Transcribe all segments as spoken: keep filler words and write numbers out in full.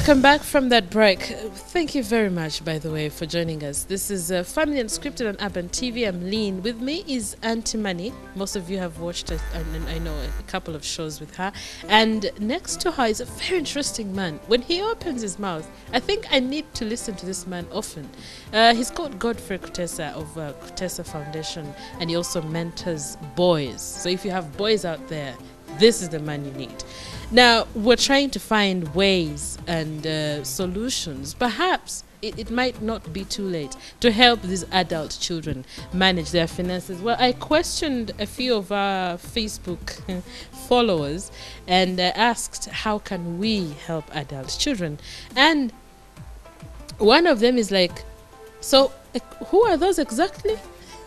Welcome back from that break. Thank you very much, by the way, for joining us. This is uh, Family Unscripted on Urban T V. I'm Lean. With me is Auntie Money. Most of you have watched, it, and I know, a couple of shows with her. And next to her is a very interesting man. When he opens his mouth, I think I need to listen to this man often. Uh, he's called Godfrey Kutesa of uh, Kutesa Foundation, and he also mentors boys. So if you have boys out there, this is the man you need. Now, we're trying to find ways and uh, solutions. Perhaps it, it might not be too late to help these adult children manage their finances. Well, I questioned a few of our Facebook followers and uh, asked, how can we help adult children? And one of them is like, so uh, who are those exactly?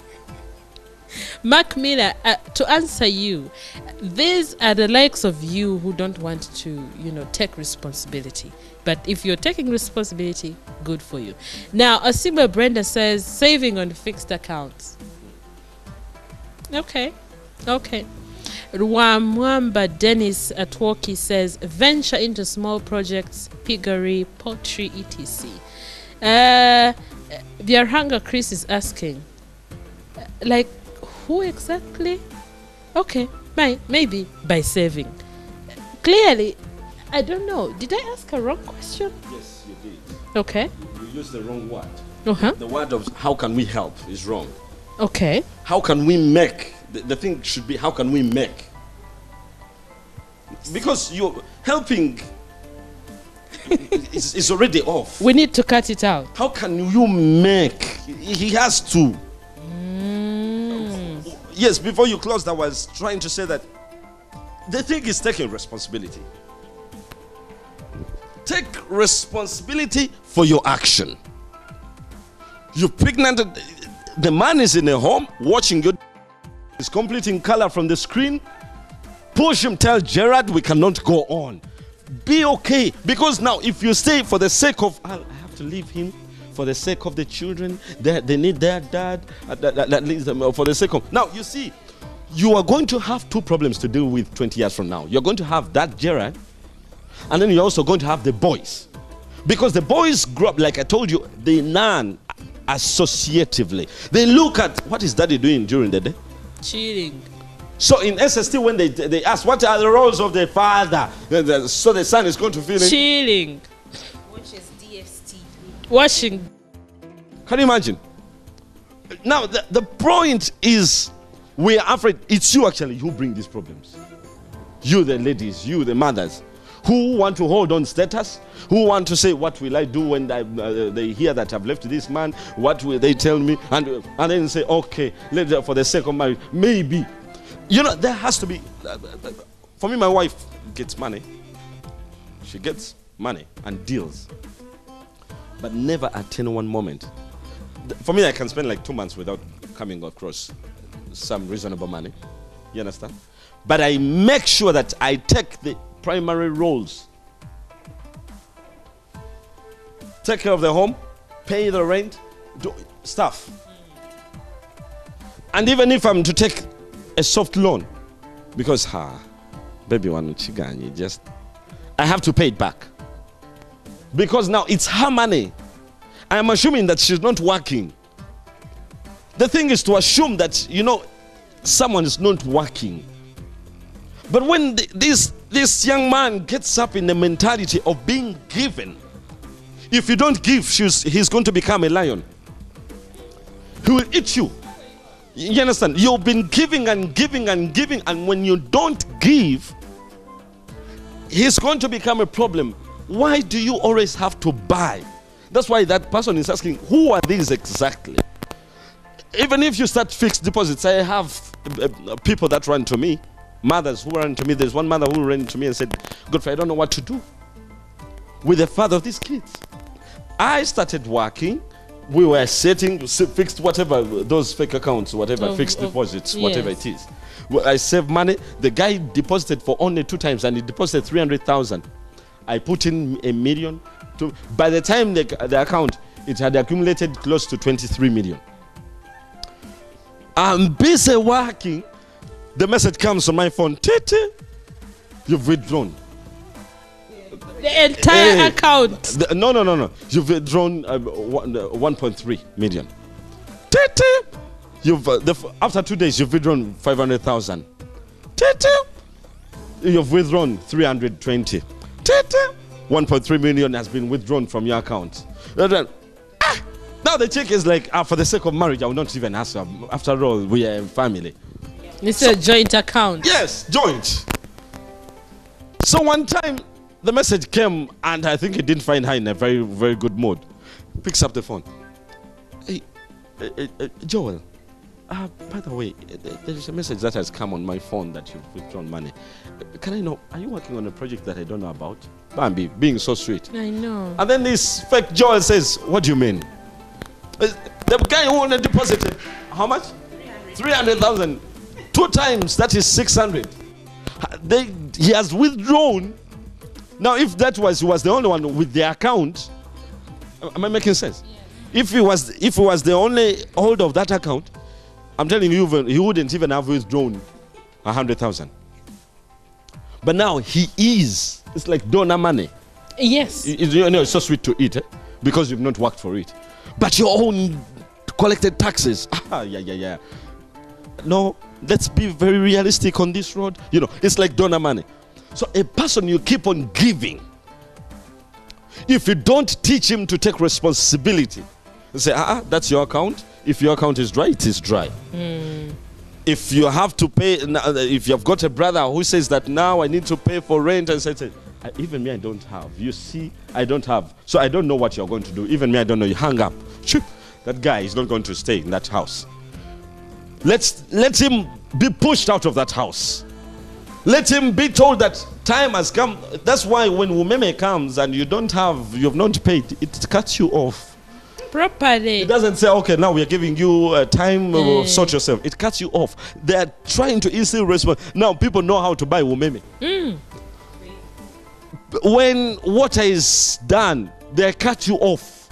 Mark Miller, uh, to answer you, these are the likes of you who don't want to, you know, take responsibility. But if you're taking responsibility, good for you. Now, Asiba Brenda says, saving on fixed accounts. Okay, okay. Rwamwamba Dennis Atwoki says, venture into small projects, piggery, poultry, et cetera. Uh, Biarhanga Chris is asking, like, who exactly? Okay, by, maybe by saving. Clearly, I don't know. Did I ask a wrong question? Yes, you did. Okay. You, you used the wrong word. Uh-huh. The word of how can we help is wrong. Okay. How can we make? The, the thing should be how can we make? Because you're helping is, is already off. We need to cut it out. How can you make? He has to. Yes, before you closed, I was trying to say that the thing is taking responsibility. Take responsibility for your action. You're pregnant, the man is in a home watching you, is completing color from the screen. Push him, tell Gerard we cannot go on. Be okay, because now if you stay for the sake of, I have to leave him, for the sake of the children, they, they need their dad, at least for the sake of... Now, you see, you are going to have two problems to deal with twenty years from now. You're going to have that Gerard, and then you're also going to have the boys. Because the boys grow up, like I told you, they learn associatively. They look at, what is daddy doing during the day? Cheating. So in S S T, when they, they ask, what are the roles of the father? So the son is going to feel... Cheating. Washing. Can you imagine? Now, the, the point is, we are afraid. It's you actually who bring these problems. You, the ladies, you, the mothers, who want to hold on status, who want to say, what will I do when I, uh, they hear that I've left this man? What will they tell me? And, uh, and then say, okay, let, for the sake of marriage, maybe. You know, there has to be... Uh, uh, for me, my wife gets money. She gets money and deals. But never at any one moment. For me, I can spend like two months without coming across some reasonable money. You understand? But I make sure that I take the primary roles. Take care of the home, pay the rent, do stuff. And even if I'm to take a soft loan, because ha, baby one chigani, just I have to pay it back. Because now it's her money. I am assuming that she's not working. The thing is to assume that, you know, someone is not working. But when the, this, this young man gets up in the mentality of being given, if you don't give, she's, he's going to become a lion. He will eat you. You understand? You've been giving and giving and giving, and when you don't give, he's going to become a problem. Why do you always have to buy? That's why that person is asking, who are these exactly? Even if you start fixed deposits, I have uh, uh, people that run to me, mothers who run to me. There's one mother who ran to me and said, Godfrey, I don't know what to do with the father of these kids. I started working. We were setting, fixed whatever, those fake accounts, whatever, of, fixed of, deposits, yes. Whatever it is. I saved money. The guy deposited for only two times, and he deposited three hundred thousand. I put in a million. To, by the time the, the account, it had accumulated close to twenty-three million. I'm busy working. The message comes on my phone. Tete, you've withdrawn. The entire Hey, account. The, no, no, no, no. You've withdrawn uh, one, uh, one point three million. Tete. You've uh, the, f- after two days you've withdrawn five hundred thousand. Tete. You've withdrawn three hundred twenty. Tete. one point three million has been withdrawn from your account. And then, ah, now the chick is like, ah, for the sake of marriage, I will not even ask her. After all, we are a family. It's So- a joint account. Yes, joint. So one time, the message came, and I think he didn't find her in a very, very good mood. Picks up the phone. Hey, uh, uh, uh, Joel. Uh, by the way, uh, there is a message that has come on my phone that you've withdrawn money. Uh, Can I know? Are you working on a project that I don't know about? Bambi, being so sweet. I know. And then this fake Joel says, "What do you mean?" Uh, The guy who wanted deposited how much? Three hundred thousand. Two times. That is six hundred. Uh, They he has withdrawn. Now, if that was he was the only one with the account, uh, am I making sense? If he was if he was the only holder of that account, I'm telling you, even- he wouldn't even have withdrawn a hundred thousand. But now he is. It's like donor money. Yes. You you know, it's so sweet to eat, eh? Because you've not worked for it. But your own collected taxes. Ah, yeah, yeah, yeah. No, let's be very realistic on this road. You know, it's like donor money. So a person you keep on giving, if you don't teach him to take responsibility, you say, ah, ah, that's your account. If your account is dry, it is dry. If you have to pay, if you've got a brother who says that now I need to pay for rent, and say, "I- even me, I don't have. You see, I don't have. So I don't know what you're going to do. Even me, I don't know. You hang up. Chip. That guy is not going to stay in that house. Let's let him be pushed out of that house. Let him be told that time has come. That's why when Umeme comes and you don't have, you have not paid, it cuts you off. Properly. It doesn't say, okay, now we are giving you uh, time, uh, Mm. sort yourself. It cuts you off. They are trying to instill respect. Now people know how to buy Umeme. When water is done, they cut you off.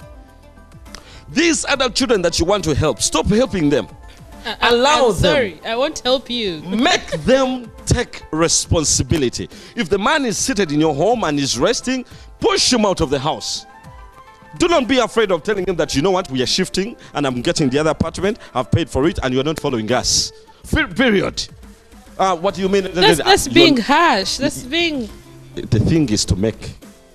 These other children that you want to help, stop helping them. I- I- Allow I'm them. Sorry, I won't help you. Make them take responsibility. If the man is seated in your home and is resting, push him out of the house. Do not be afraid of telling him that, you know what, we are shifting and I'm getting the other apartment, I've paid for it and you're not following us. Per- Period. Uh, what do you mean? That's, that's You're- being harsh. That's being. The thing is to make.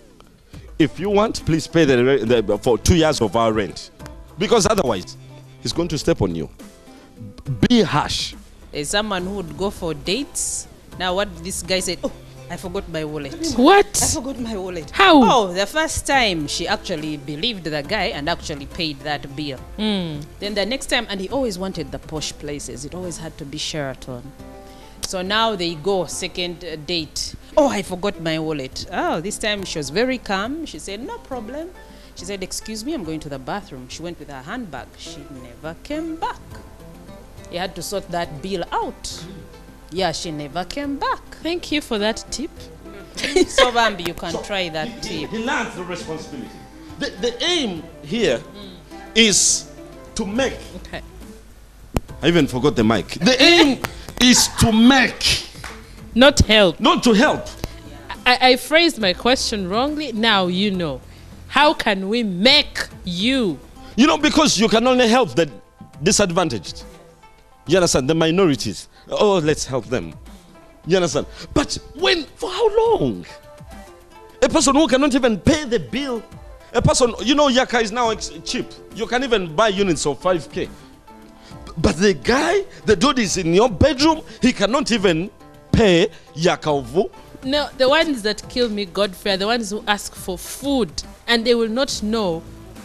If you want, please pay the, re- the for two years of our rent. Because otherwise, he's going to step on you. Be harsh. There's someone who would go for dates. Now what this guy said, oh, I forgot my wallet. I What? forgot my wallet. How? Oh, the first time she actually believed the guy and actually paid that bill. Hmm. Then the next time, and he always wanted the posh places. It always had to be Sheraton. So now they go second uh, date. Oh, I forgot my wallet. Oh, this time she was very calm. She said, no problem. She said, excuse me, I'm going to the bathroom. She went with her handbag. She never came back. He had to sort that bill out. Yeah, she never came back. Thank you for that tip. So Bambi, you can try that tip. He learns the responsibility. The, the aim here is to make. Okay. I even forgot the mic. The aim is to make, Not help. not to help. I, I phrased my question wrongly. Now you know. How can we make you? You know, because you can only help the disadvantaged. You understand? The minorities. Oh, let's help them. You understand? But when, for how long? A person who cannot even pay the bill. A person, you know, Yaka is now ex- cheap. You can even buy units of five K. But the guy, the dude is in your bedroom, he cannot even pay Yakavu. No, the ones that kill me, Godfrey, are the ones who ask for food and they will not know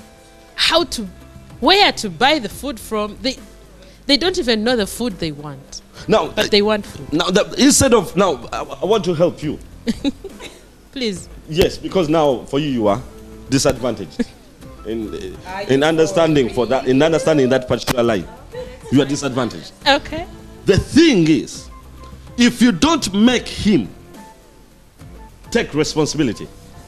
how to, where to buy the food from. They, they don't even know the food they want, Now, but they want food. now the, instead of, now, I, I want to help you. Please. Yes, because now for you, you are disadvantaged in uh, in understanding for that, in understanding that particular line. You are disadvantaged. Okay. The thing is, if you don't make him take responsibility,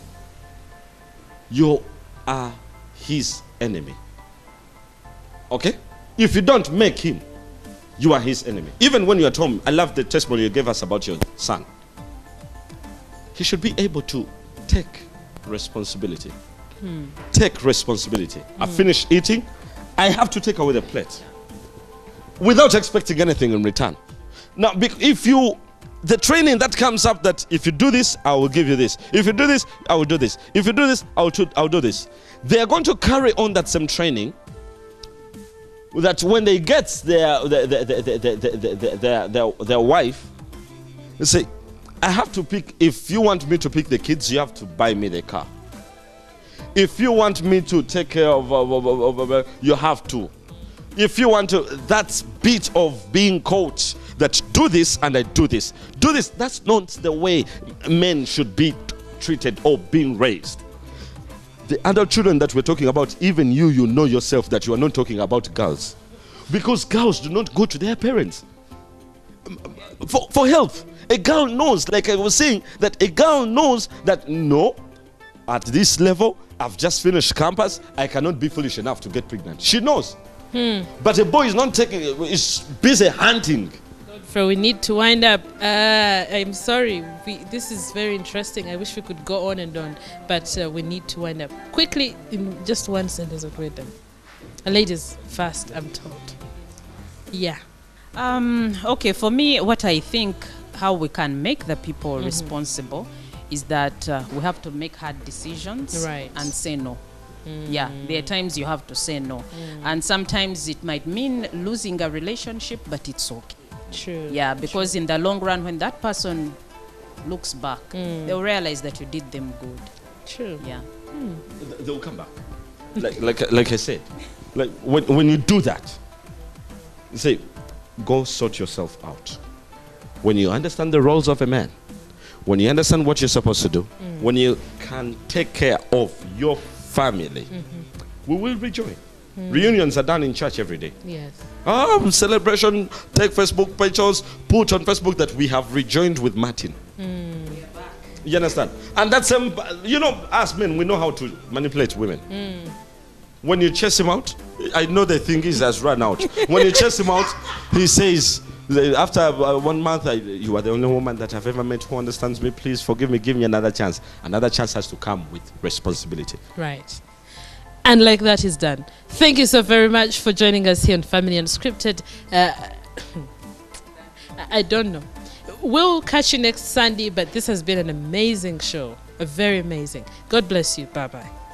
you are his enemy. Okay? If you don't make him, you are his enemy. Even when you're at home, I love the testimony you gave us about your son. He should be able to take responsibility. Hmm. Take responsibility. Hmm. I finish eating, I have to take away the plate without expecting anything in return. Now, if you, the training that comes up that if you do this, I will give you this. If you do this, I will do this. If you do this, I will, I'll do this. They are going to carry on that same training. That when they get their their their their their, their, their, their, their wife, they say, I have to pick. If you want me to pick the kids, you have to buy me the car. If you want me to take care of, of, of, of, of, of you have to. If you want to, that bit of being coached, that do this and I do this. Do this. That's not the way men should be treated or being raised. The adult children that we're talking about, even you, you know yourself that you are not talking about girls. Because girls do not go to their parents for, for help. A girl knows, like I was saying, that a girl knows that no, at this level, I've just finished campus, I cannot be foolish enough to get pregnant. She knows. Hmm. But a boy is not taking, is busy hunting. So we need to wind up. Uh, I'm sorry. We, this is very interesting. I wish we could go on and on, but uh, we need to wind up. Quickly, in just one sentence of wisdom. Ladies first, I'm told. Yeah. Um, okay, for me, what I think, how we can make the people mm-hmm. responsible is that uh, we have to make hard decisions right. and say no. Mm. Yeah, there are times you have to say no. Mm. And sometimes it might mean losing a relationship, but it's okay. True. Yeah, because True. in the long run, when that person looks back, mm. they'll realize that you did them good. True. Yeah. Mm. They'll come back. like, like, like I said, like when, when you do that, you say, go sort yourself out. When you understand the roles of a man, when you understand what you're supposed to do, mm. when you can take care of your family, mm-hmm. we will rejoin. Mm. Reunions are done in church every day. Yes. Oh, celebration, take Facebook pictures, put on Facebook that we have rejoined with Martin. Mm. You understand? And that's, um, you know, us men, we know how to manipulate women. Mm. When you chase him out, I know the thing is has run out. When you chase him out, he says, after uh, one month, I, you are the only woman that I've ever met who understands me. Please forgive me, give me another chance. Another chance has to come with responsibility. Right. And like that is done. Thank you so very much for joining us here on Family Unscripted. Uh, I don't know. We'll catch you next Sunday, but this has been an amazing show. A very amazing. God bless you. Bye-bye.